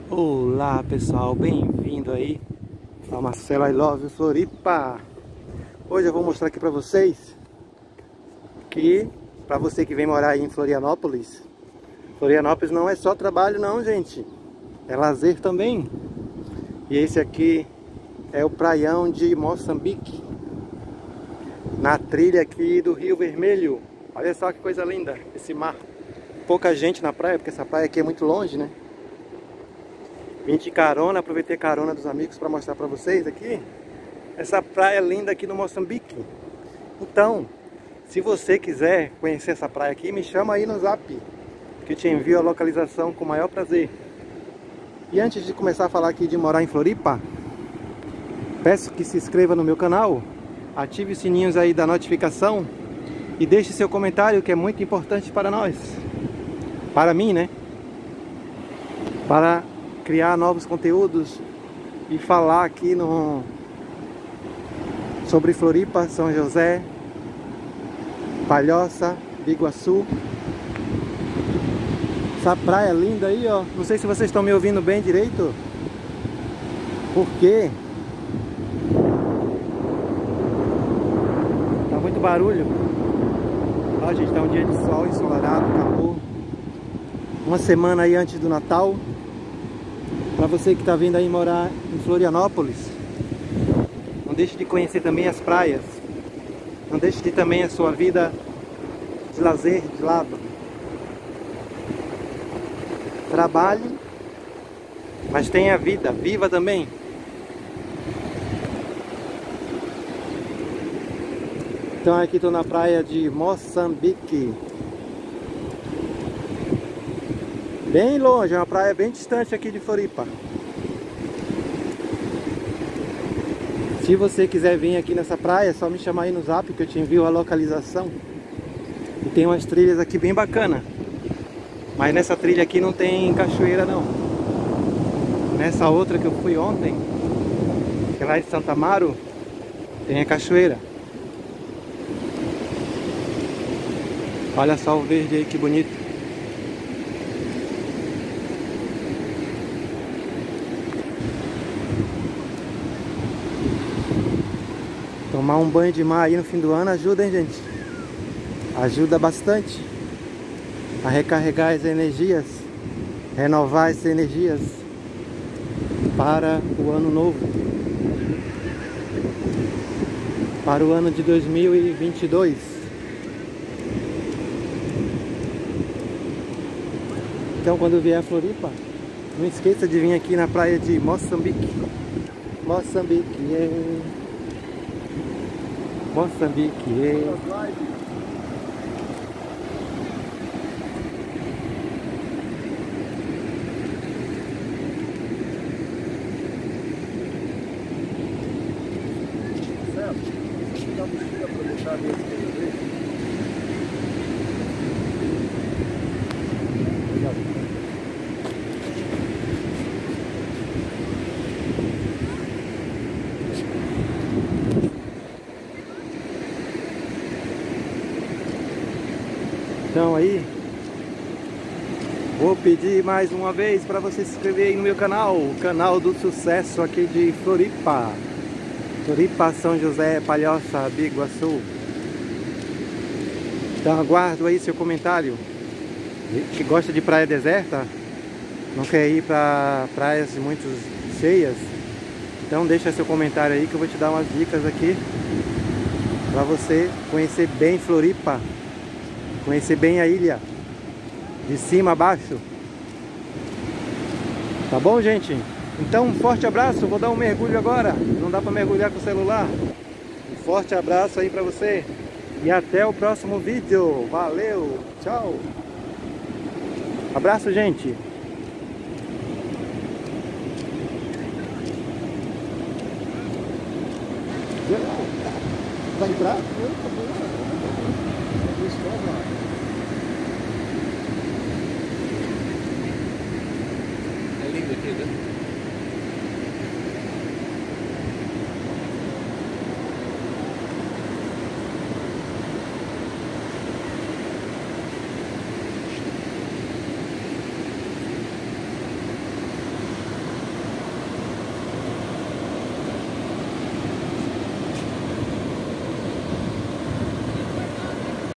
Olá pessoal, bem-vindo aí a Marcelo I Love Floripa. Hoje eu vou mostrar aqui pra vocês que, pra você que vem morar aí em Florianópolis, Florianópolis não é só trabalho não, gente, é lazer também. E esse aqui é o praião de Moçambique, na trilha aqui do Rio Vermelho. Olha só que coisa linda esse mar. Pouca gente na praia, porque essa praia aqui é muito longe, né? Vim de carona, aproveitei carona dos amigos para mostrar para vocês aqui essa praia linda aqui no Moçambique. Então, se você quiser conhecer essa praia aqui, me chama aí no Zap, que eu te envio a localização com o maior prazer. E antes de começar a falar aqui de morar em Floripa, peço que se inscreva no meu canal, ative os sininhos aí da notificação e deixe seu comentário, que é muito importante para nós, para mim, né? Para criar novos conteúdos e falar aqui sobre Floripa, São José, Palhoça, Biguaçu. Essa praia linda aí, ó. Não sei se vocês estão me ouvindo bem direito, porque tá muito barulho. Ó, gente, tá um dia de sol ensolarado, acabou. Uma semana aí antes do Natal. Para você que está vindo aí morar em Florianópolis, não deixe de conhecer também as praias. Não deixe de também a sua vida de lazer de lado. Trabalhe, mas tenha vida, viva também. Então aqui estou na praia de Moçambique. Bem longe, é uma praia bem distante aqui de Floripa. Se você quiser vir aqui nessa praia, é só me chamar aí no Zap que eu te envio a localização. E tem umas trilhas aqui bem bacana. Mas nessa trilha aqui não tem cachoeira não. Nessa outra que eu fui ontem, que é lá de Santa Amaro, tem a cachoeira. Olha só o verde aí, que bonito. Tomar um banho de mar aí no fim do ano ajuda, hein, gente? Ajuda bastante a recarregar as energias, renovar as energias para o ano novo, para o ano de 2022. Então, quando vier a Floripa, não esqueça de vir aqui na praia de Moçambique. Moçambique, Moçambique. Então aí, vou pedir mais uma vez para você se inscrever aí no meu canal, o canal do sucesso aqui de Floripa. Floripa, São José, Palhoça, Biguaçu. Então aguardo aí seu comentário. Que gosta de praia deserta, não quer ir para praias muito cheias, então deixa seu comentário aí que eu vou te dar umas dicas aqui para você conhecer bem Floripa. Conhecer bem a ilha, de cima a baixo. Tá bom, gente? Então, um forte abraço. Vou dar um mergulho agora. Não dá para mergulhar com o celular. Um forte abraço aí para você. E até o próximo vídeo. Valeu. Tchau. Abraço, gente. Vai entrar? É lindo aqui, né?